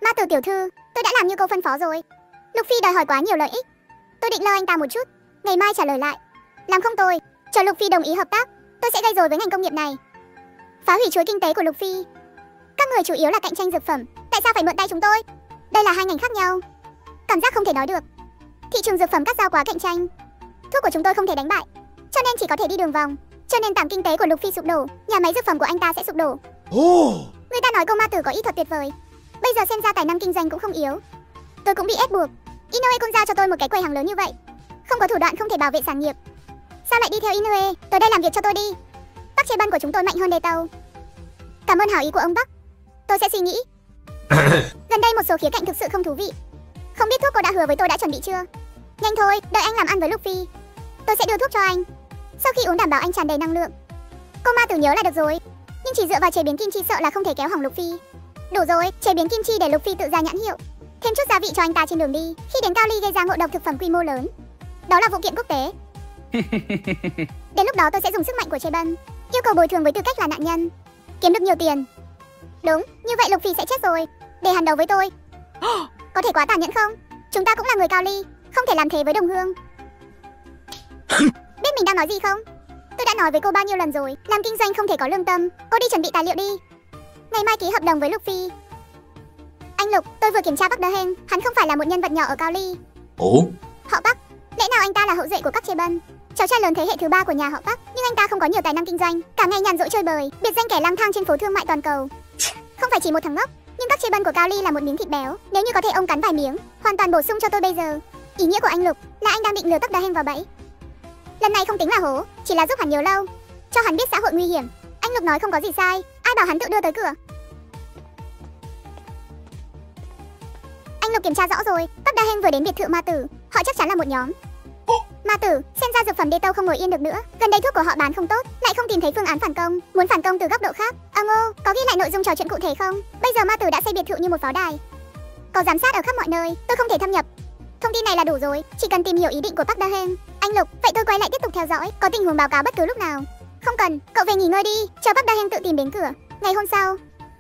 Ma tử tiểu thư, tôi đã làm như cô phân phó rồi. Lục Phi đòi hỏi quá nhiều lợi ích. Tôi định lơ anh ta một chút, ngày mai trả lời lại. Làm không tồi, chờ Lục Phi đồng ý hợp tác, tôi sẽ gây rối với ngành công nghiệp này, phá hủy chuỗi kinh tế của Lục Phi. Các người chủ yếu là cạnh tranh dược phẩm, tại sao phải mượn tay chúng tôi? Đây là hai ngành khác nhau. Cảm giác không thể nói được. Thị trường dược phẩm cắt giao quá cạnh tranh, thuốc của chúng tôi không thể đánh bại, cho nên chỉ có thể đi đường vòng. Cho nên tảng kinh tế của Lục Phi sụp đổ, nhà máy dược phẩm của anh ta sẽ sụp đổ. Người ta nói cô ma tử có ý thuật tuyệt vời, bây giờ xem ra tài năng kinh doanh cũng không yếu. Tôi cũng bị ép buộc. Inoue cũng giao cho tôi một cái quầy hàng lớn như vậy, không có thủ đoạn không thể bảo vệ sản nghiệp. Sao lại đi theo Inoue? Tới đây làm việc cho tôi đi. Bắc chế bân của chúng tôi mạnh hơn đề tàu. Cảm ơn hảo ý của ông Bắc, tôi sẽ suy nghĩ. Gần đây một số khía cạnh thực sự không thú vị. Không biết thuốc cô đã hứa với tôi đã chuẩn bị chưa? Nhanh thôi, đợi anh làm ăn với Luffy, tôi sẽ đưa thuốc cho anh. Sau khi uống đảm bảo anh tràn đầy năng lượng. Cô ma tử nhớ là được rồi. Nhưng chỉ dựa vào chế biến kim chi sợ là không thể kéo hỏng Luffy. Đủ rồi, chế biến kim chi để Luffy tự ra nhãn hiệu, thêm chút gia vị cho anh ta trên đường đi. Khi đến Cao Ly gây ra ngộ độc thực phẩm quy mô lớn, đó là vụ kiện quốc tế. Đến lúc đó tôi sẽ dùng sức mạnh của chế bân, yêu cầu bồi thường với tư cách là nạn nhân, kiếm được nhiều tiền. Đúng, như vậy Luffy sẽ chết rồi, để hắn đấu với tôi. Có thể quá tàn nhẫn không? Chúng ta cũng là người Cao Ly, không thể làm thế với đồng hương. Biết mình đang nói gì không? Tôi đã nói với cô bao nhiêu lần rồi, làm kinh doanh không thể có lương tâm. Cô đi chuẩn bị tài liệu đi, ngày mai ký hợp đồng với Luffy. Anh Lục, tôi vừa kiểm tra Bắc Đơ Hên, hắn không phải là một nhân vật nhỏ ở Cao Ly. Ủa? Họ Bắc, lẽ nào anh ta là hậu duệ của các chế bân, cháu trai lớn thế hệ thứ 3 của nhà họ Bắc? Nhưng anh ta không có nhiều tài năng kinh doanh, cả ngày nhàn rỗi chơi bời, biệt danh kẻ lang thang trên phố thương mại toàn cầu. Không phải chỉ một thằng ngốc, nhưng các chế bân của Cao Ly là một miếng thịt béo. Nếu như có thể ông cắn vài miếng, hoàn toàn bổ sung cho tôi bây giờ. Ý nghĩa của anh Lục là anh đang định lừa Bắc Đơ Hên vào bẫy. Lần này không tính là hố, chỉ là giúp hắn nhớ lâu, cho hắn biết xã hội nguy hiểm. Anh Lục nói không có gì sai, ai bảo hắn tự đưa tới cửa. Anh Lục kiểm tra rõ rồi, Bắc Đơ Hên vừa đến biệt thự ma tử, họ chắc chắn là một nhóm. Ma tử, xem ra dược phẩm Đê Tâu không ngồi yên được nữa, gần đây thuốc của họ bán không tốt, lại không tìm thấy phương án phản công, muốn phản công từ góc độ khác. Ngô, có ghi lại nội dung trò chuyện cụ thể không? Bây giờ ma tử đã xây biệt thự như một pháo đài, có giám sát ở khắp mọi nơi, tôi không thể thâm nhập. Thông tin này là đủ rồi, chỉ cần tìm hiểu ý định của Bắc Đơ Hên. Anh Lục, vậy tôi quay lại tiếp tục theo dõi, có tình huống báo cáo bất cứ lúc nào. Không cần, cậu về nghỉ ngơi đi, chờ Bắc Đơ Hên tự tìm đến cửa. Ngày hôm sau,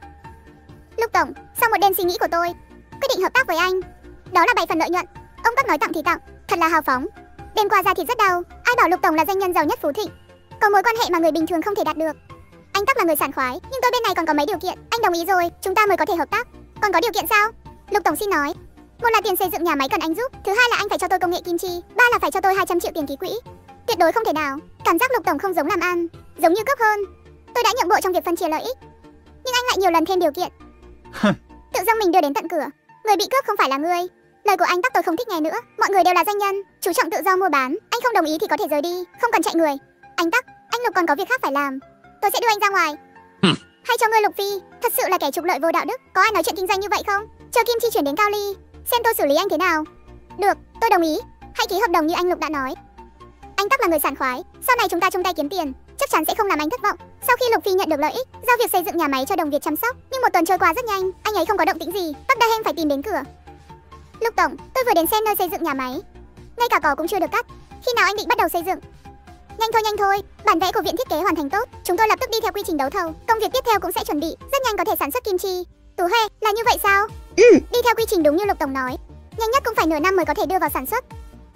Lục tổng, sau một đêm suy nghĩ của tôi, quyết định hợp tác với anh. Đó là 7 phần lợi nhuận. Ông Bắc nói tặng thì tặng, thật là hào phóng. Đêm qua ra thịt rất đau, ai bảo Lục tổng là doanh nhân giàu nhất Phú Thịnh, có mối quan hệ mà người bình thường không thể đạt được. Anh Tắc là người sảng khoái, nhưng tôi bên này còn có mấy điều kiện. Anh đồng ý rồi, chúng ta mới có thể hợp tác. Còn có điều kiện sao? Lục tổng xin nói. Một là tiền xây dựng nhà máy cần anh giúp, thứ hai là anh phải cho tôi công nghệ kim chi, ba là phải cho tôi 200 triệu tiền ký quỹ. Tuyệt đối không thể nào. Cảm giác Lục tổng không giống làm ăn, giống như cướp hơn. Tôi đã nhượng bộ trong việc phân chia lợi ích, nhưng anh lại nhiều lần thêm điều kiện. Tự dưng mình đưa đến tận cửa, người bị cướp không phải là ngươi. Lời của anh Tắc tôi không thích nghe nữa. Mọi người đều là doanh nhân, chú trọng tự do mua bán. Anh không đồng ý thì có thể rời đi, không cần chạy người. Anh Tắc, anh Lục còn có việc khác phải làm, tôi sẽ đưa anh ra ngoài. Hay cho ngươi Lục Phi, thật sự là kẻ trục lợi vô đạo đức. Có ai nói chuyện kinh doanh như vậy không? Chờ kim chi chuyển đến Cao Ly, xem tôi xử lý anh thế nào. Được, tôi đồng ý. Hãy ký hợp đồng như anh Lục đã nói. Anh Tắc là người sảng khoái, sau này chúng ta chung tay kiếm tiền, chắc chắn sẽ không làm anh thất vọng. Sau khi Lục Phi nhận được lợi ích do việc xây dựng nhà máy cho Đồng Việt chăm sóc, nhưng một tuần trôi qua rất nhanh, anh ấy không có động tĩnh gì. Bắc Đơ Hên phải tìm đến cửa. Lục tổng, tôi vừa đến xem nơi xây dựng nhà máy, ngay cả cỏ cũng chưa được cắt. Khi nào anh định bắt đầu xây dựng? Nhanh thôi, bản vẽ của viện thiết kế hoàn thành tốt, chúng tôi lập tức đi theo quy trình đấu thầu. Công việc tiếp theo cũng sẽ chuẩn bị, rất nhanh có thể sản xuất kim chi. Tú Huệ, là như vậy sao? Đi theo quy trình đúng như Lục tổng nói, nhanh nhất cũng phải nửa năm mới có thể đưa vào sản xuất.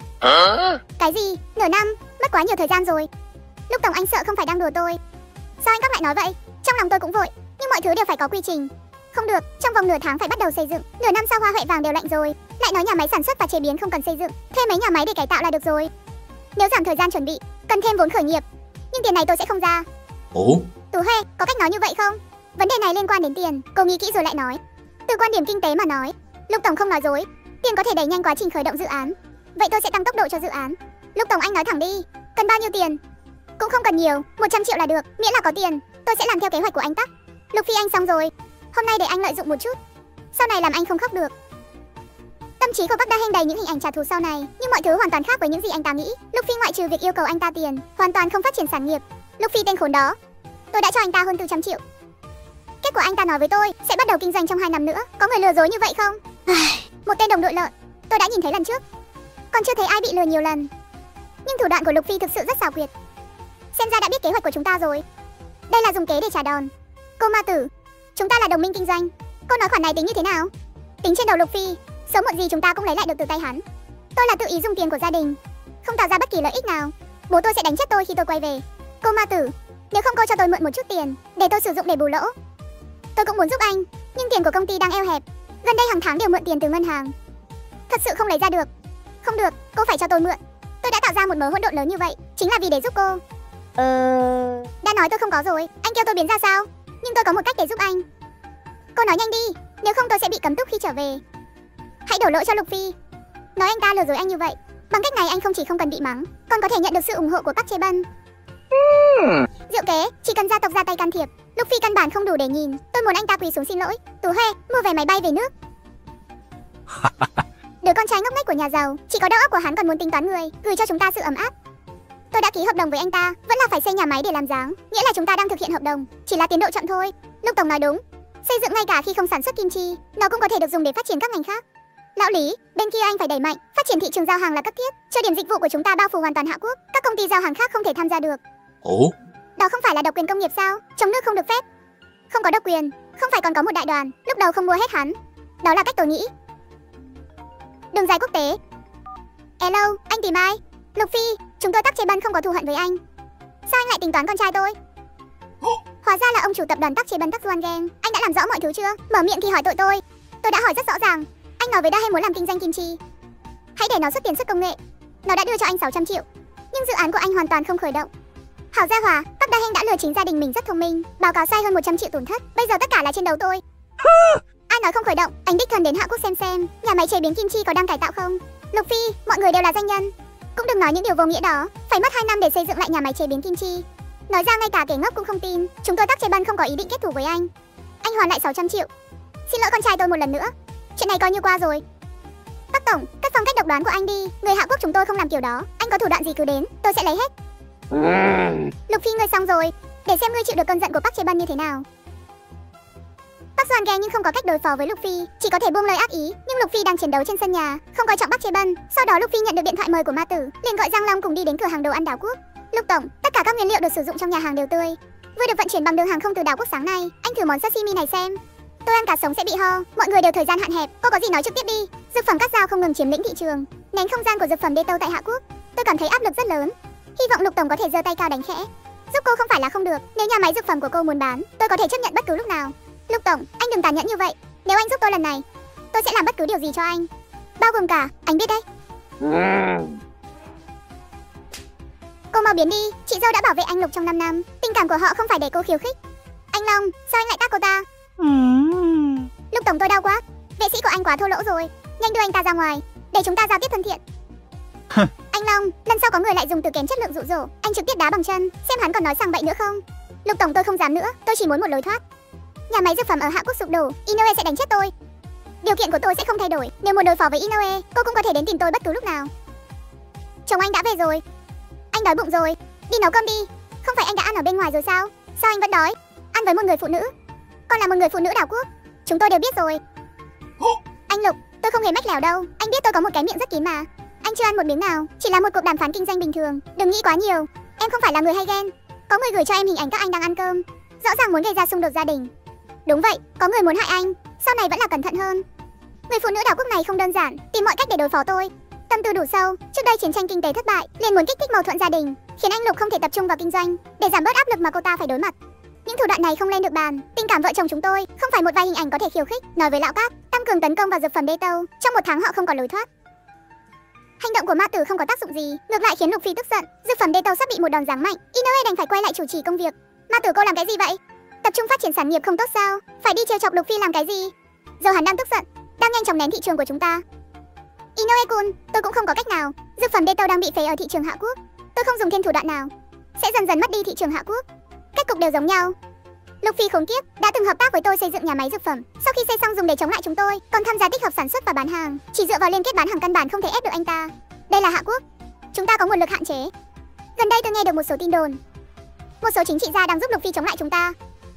Cái gì? Nửa năm? Mất quá nhiều thời gian rồi. Lục tổng, anh sợ không phải đang đùa tôi. Sao anh Tắc lại nói vậy? Trong lòng tôi cũng vội, nhưng mọi thứ đều phải có quy trình. Không được, trong vòng nửa tháng phải bắt đầu xây dựng. Nửa năm sau hoa huệ vàng đều lạnh rồi, lại nói nhà máy sản xuất và chế biến không cần xây dựng, thuê mấy nhà máy để cải tạo là được rồi. Nếu giảm thời gian chuẩn bị, cần thêm vốn khởi nghiệp, nhưng tiền này tôi sẽ không ra. Ủa? Tú Huệ, có cách nói như vậy không? Vấn đề này liên quan đến tiền, cô nghĩ kỹ rồi lại nói. Từ quan điểm kinh tế mà nói, Lục tổng không nói dối, tiền có thể đẩy nhanh quá trình khởi động dự án. Vậy tôi sẽ tăng tốc độ cho dự án. Lục tổng, anh nói thẳng đi, cần bao nhiêu tiền? Cũng không cần nhiều, 100 triệu là được, miễn là có tiền, tôi sẽ làm theo kế hoạch của anh Tắc. Lục Phi, anh xong rồi. Hôm nay để anh lợi dụng một chút, sau này làm anh không khóc được. Tâm trí của Bắc Đơ Hên đầy những hình ảnh trả thù sau này, nhưng mọi thứ hoàn toàn khác với những gì anh ta nghĩ. Lục Phi ngoại trừ việc yêu cầu anh ta tiền, hoàn toàn không phát triển sản nghiệp. Lục Phi tên khốn đó, tôi đã cho anh ta hơn 400 triệu. Kết quả anh ta nói với tôi sẽ bắt đầu kinh doanh trong 2 năm nữa. Có người lừa dối như vậy không? Một tên đồng đội lợn, tôi đã nhìn thấy lần trước, còn chưa thấy ai bị lừa nhiều lần. Nhưng thủ đoạn của Lục Phi thực sự rất xảo quyệt. Xem ra đã biết kế hoạch của chúng ta rồi. Đây là dùng kế để trả đòn. Cô ma tử, chúng ta là đồng minh kinh doanh, cô nói khoản này tính như thế nào? Tính trên đầu Lục Phi, sớm muộn gì chúng ta cũng lấy lại được từ tay hắn. Tôi là tự ý dùng tiền của gia đình, không tạo ra bất kỳ lợi ích nào. Bố tôi sẽ đánh chết tôi khi tôi quay về. Cô ma tử, nếu không cô cho tôi mượn một chút tiền để tôi sử dụng để bù lỗ. Tôi cũng muốn giúp anh, nhưng tiền của công ty đang eo hẹp. Gần đây hàng tháng đều mượn tiền từ ngân hàng, thật sự không lấy ra được. Không được, cô phải cho tôi mượn. Tôi đã tạo ra một mớ hỗn độn lớn như vậy chính là vì để giúp cô. Đã nói tôi không có rồi, anh kêu tôi biến ra sao? Nhưng tôi có một cách để giúp anh. Cô nói nhanh đi, nếu không tôi sẽ bị cấm túc khi trở về. Hãy đổ lỗi cho Lục Phi, nói anh ta lừa dối anh như vậy. Bằng cách này anh không chỉ không cần bị mắng, còn có thể nhận được sự ủng hộ của Park Chae-bân. Diệu kế, chỉ cần gia tộc ra tay can thiệp, Lục Phi căn bản không đủ để nhìn. Tôi muốn anh ta quỳ xuống xin lỗi. Tú Huê, mua vé máy bay về nước. Đứa con trai ngốc nghếch của nhà giàu, chỉ có đầu óc của hắn còn muốn tính toán người, gửi cho chúng ta sự ấm áp. Tôi đã ký hợp đồng với anh ta, vẫn là phải xây nhà máy để làm dáng, nghĩa là chúng ta đang thực hiện hợp đồng, chỉ là tiến độ chậm thôi. Lục tổng nói đúng, xây dựng ngay cả khi không sản xuất kim chi, nó cũng có thể được dùng để phát triển các ngành khác. Lão Lý, bên kia anh phải đẩy mạnh, phát triển thị trường giao hàng là cấp thiết, cho điểm dịch vụ của chúng ta bao phủ hoàn toàn Hạ Quốc, các công ty giao hàng khác không thể tham gia được. Ủa? Đó không phải là độc quyền công nghiệp sao? Trong nước không được phép. Không có độc quyền, không phải còn có một đại đoàn, lúc đầu không mua hết hắn. Đó là cách tôi nghĩ. Đường dài quốc tế. Hello, anh tìm ai? Lục Phi, chúng tôi Park Chae-bân không có thù hận với anh. Sao anh lại tính toán con trai tôi? Hóa ra là ông chủ tập đoàn Park Chae-bân Park Juan-gang. Anh đã làm rõ mọi thứ chưa? Mở miệng thì hỏi tội tôi. Tôi đã hỏi rất rõ ràng. Anh nói với Dae muốn làm kinh doanh kim chi. Hãy để nó xuất tiền xuất công nghệ. Nó đã đưa cho anh 600 triệu. Nhưng dự án của anh hoàn toàn không khởi động. Hảo gia hòa, Park Dae đã lừa chính gia đình mình rất thông minh, báo cáo sai hơn 100 triệu tổn thất. Bây giờ tất cả là trên đầu tôi. Ai nói không khởi động? Anh đích thân đến Hạ Quốc xem nhà máy chế biến kim chi có đang cải tạo không. Lục Phi, mọi người đều là danh nhân, cũng đừng nói những điều vô nghĩa đó. Phải mất 2 năm để xây dựng lại nhà máy chế biến kim chi. Nói ra ngay cả kẻ ngốc cũng không tin. Chúng tôi Park Chae-bân không có ý định kết thù với anh. Anh hoàn lại 600 triệu. Xin lỗi con trai tôi một lần nữa. Chuyện này coi như qua rồi. Park tổng, cất phong cách độc đoán của anh đi. Người Hạ Quốc chúng tôi không làm kiểu đó. Anh có thủ đoạn gì cứ đến, tôi sẽ lấy hết. Lục Phi, ngươi xong rồi. Để xem ngươi chịu được cơn giận của Park Chae-bân như thế nào. Park Juan-gang nhưng không có cách đối phó với Lục Phi, chỉ có thể buông lời ác ý. Nhưng Lục Phi đang chiến đấu trên sân nhà, không coi trọng Park Chae-bân. Sau đó Lục Phi nhận được điện thoại mời của ma tử, liền gọi Giang Long cùng đi đến cửa hàng đồ ăn đảo quốc. Lục tổng, tất cả các nguyên liệu được sử dụng trong nhà hàng đều tươi, vừa được vận chuyển bằng đường hàng không từ đảo quốc sáng nay. Anh thử món sashimi này xem. Tôi ăn cá sống sẽ bị ho, mọi người đều thời gian hạn hẹp. Cô có gì nói trực tiếp đi. Dược phẩm cắt dao không ngừng chiếm lĩnh thị trường, nén không gian của dược phẩm Đê Tâu tại Hạ Quốc. Tôi cảm thấy áp lực rất lớn. Hy vọng Lục tổng có thể giơ tay cao đánh khẽ. Giúp cô không phải là không được. Nếu nhà máy dược phẩm của cô muốn bán, tôi có thể chấp nhận bất cứ lúc nào. Lục tổng, anh đừng tàn nhẫn như vậy. Nếu anh giúp tôi lần này, tôi sẽ làm bất cứ điều gì cho anh, bao gồm cả, anh biết đấy. Cô mau biến đi, chị dâu đã bảo vệ anh Lục trong 5 năm. Tình cảm của họ không phải để cô khiêu khích. Anh Long, sao anh lại tát cô ta? Lục tổng, tôi đau quá. Vệ sĩ của anh quá thô lỗ rồi. Nhanh đưa anh ta ra ngoài, để chúng ta giao tiếp thân thiện. Anh Long, lần sau có người lại dùng từ kém chất lượng dụ dỗ, anh trực tiếp đá bằng chân, xem hắn còn nói sang bậy nữa không. Lục tổng, tôi không dám nữa, tôi chỉ muốn một lối thoát. Nhà máy dược phẩm ở Hạ Quốc sụp đổ, Inoue sẽ đánh chết tôi. Điều kiện của tôi sẽ không thay đổi. Nếu muốn đối phó với Inoue, cô cũng có thể đến tìm tôi bất cứ lúc nào. Chồng anh đã về rồi. Anh đói bụng rồi, đi nấu cơm đi. Không phải anh đã ăn ở bên ngoài rồi sao? Sao anh vẫn đói? Ăn với một người phụ nữ. Còn là một người phụ nữ đảo quốc. Chúng tôi đều biết rồi. Anh Lục, tôi không hề mách lẻo đâu. Anh biết tôi có một cái miệng rất kín mà. Anh chưa ăn một miếng nào, chỉ là một cuộc đàm phán kinh doanh bình thường. Đừng nghĩ quá nhiều. Em không phải là người hay ghen. Có người gửi cho em hình ảnh các anh đang ăn cơm, rõ ràng muốn gây ra xung đột gia đình. Đúng vậy, có người muốn hại anh. Sau này vẫn là cẩn thận hơn. Người phụ nữ đảo quốc này không đơn giản, tìm mọi cách để đối phó tôi. Tâm tư đủ sâu. Trước đây chiến tranh kinh tế thất bại, liền muốn kích thích mâu thuẫn gia đình, khiến anh Lục không thể tập trung vào kinh doanh, để giảm bớt áp lực mà cô ta phải đối mặt. Những thủ đoạn này không lên được bàn. Tình cảm vợ chồng chúng tôi không phải một vài hình ảnh có thể khiêu khích. Nói với lão Park, tăng cường tấn công vào dược phẩm Đê Tâu. Trong 1 tháng họ không có lối thoát. Hành động của ma tử không có tác dụng gì, ngược lại khiến Lục Phi tức giận. Dược phẩm Đê Tâu sắp bị một đòn giáng mạnh, Inoue đành phải quay lại chủ trì công việc. Ma tử, cô làm cái gì vậy? Tập trung phát triển sản nghiệp không tốt sao? Phải đi trêu chọc Lục Phi làm cái gì? Giờ hắn đang tức giận, đang nhanh chóng nén thị trường của chúng ta. Inoue-kun, tôi cũng không có cách nào. Dược phẩm Đê Tâu đang bị phế ở thị trường Hạ Quốc. Tôi không dùng thêm thủ đoạn nào, sẽ dần dần mất đi thị trường Hạ Quốc. Kết cục đều giống nhau. Lục Phi khốn kiếp, đã từng hợp tác với tôi xây dựng nhà máy dược phẩm, sau khi xây xong dùng để chống lại chúng tôi, còn tham gia tích hợp sản xuất và bán hàng. Chỉ dựa vào liên kết bán hàng căn bản không thể ép được anh ta. Đây là Hạ Quốc, chúng ta có nguồn lực hạn chế. Gần đây tôi nghe được một số tin đồn, một số chính trị gia đang giúp Lục Phi chống lại chúng ta.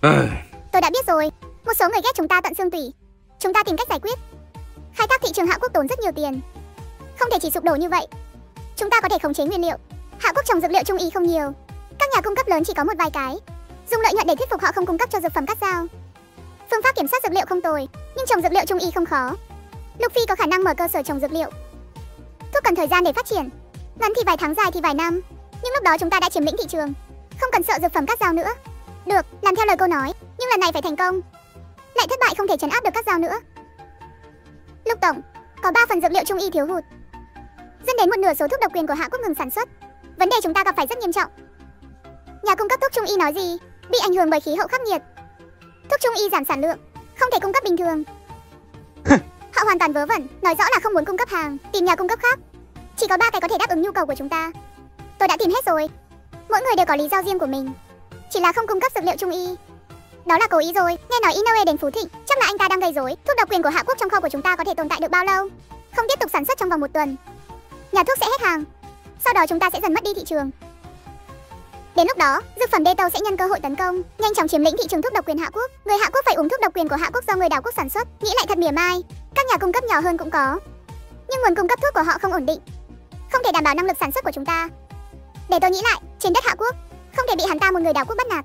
Tôi đã biết rồi, một số người ghét chúng ta tận xương tủy. Chúng ta tìm cách giải quyết. Khai thác thị trường Hạ Quốc tốn rất nhiều tiền, không thể chỉ sụp đổ như vậy. Chúng ta có thể khống chế nguyên liệu. Hạ Quốc trồng dược liệu trung y không nhiều, các nhà cung cấp lớn chỉ có một vài cái. Dùng lợi nhuận để thuyết phục họ không cung cấp cho dược phẩm cắt dao. Phương pháp kiểm soát dược liệu không tồi, nhưng trồng dược liệu trung y không khó. Lục Phi có khả năng mở cơ sở trồng dược liệu. Thuốc cần thời gian để phát triển, ngắn thì vài tháng, dài thì vài năm. Nhưng lúc đó chúng ta đã chiếm lĩnh thị trường, không cần sợ dược phẩm cắt dao nữa. Được, làm theo lời cô nói, nhưng lần này phải thành công. Lại thất bại không thể trấn áp được cắt dao nữa. Lục tổng, có 3 phần dược liệu trung y thiếu hụt, dẫn đến một nửa số thuốc độc quyền của Hạ Quốc ngừng sản xuất. Vấn đề chúng ta gặp phải rất nghiêm trọng. Nhà cung cấp thuốc trung y nói gì? Bị ảnh hưởng bởi khí hậu khắc nghiệt, thuốc trung y giảm sản lượng, không thể cung cấp bình thường. Họ hoàn toàn vớ vẩn, nói rõ là không muốn cung cấp hàng, tìm nhà cung cấp khác. Chỉ có 3 cái có thể đáp ứng nhu cầu của chúng ta. Tôi đã tìm hết rồi. Mỗi người đều có lý do riêng của mình, chỉ là không cung cấp dược liệu trung y. Đó là cố ý rồi. Nghe nói Inoue đến Phú Thịnh, chắc là anh ta đang gây rối. Thuốc độc quyền của Hạ Quốc trong kho của chúng ta có thể tồn tại được bao lâu? Không tiếp tục sản xuất trong vòng 1 tuần, nhà thuốc sẽ hết hàng. Sau đó chúng ta sẽ dần mất đi thị trường. Đến lúc đó, dược phẩm Đê Tâu sẽ nhân cơ hội tấn công, nhanh chóng chiếm lĩnh thị trường thuốc độc quyền Hạ Quốc. Người Hạ Quốc phải uống thuốc độc quyền của Hạ Quốc do người đảo quốc sản xuất. Nghĩ lại thật mỉa mai. Các nhà cung cấp nhỏ hơn cũng có, nhưng nguồn cung cấp thuốc của họ không ổn định, không thể đảm bảo năng lực sản xuất của chúng ta. Để tôi nghĩ lại, trên đất Hạ Quốc không thể bị hắn ta một người đảo quốc bắt nạt.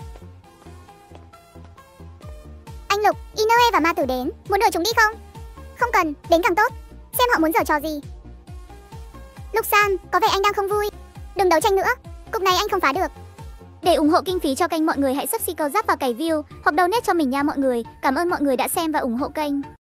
Anh Lục, Inoue và ma tử đến, muốn đuổi chúng đi không? Không cần, đến càng tốt. Xem họ muốn giở trò gì. Lục San, có vẻ anh đang không vui. Đừng đấu tranh nữa, cục này anh không phá được. Để ủng hộ kinh phí cho kênh, mọi người hãy subscribe vào cày view hoặc donate cho mình nha mọi người. Cảm ơn mọi người đã xem và ủng hộ kênh.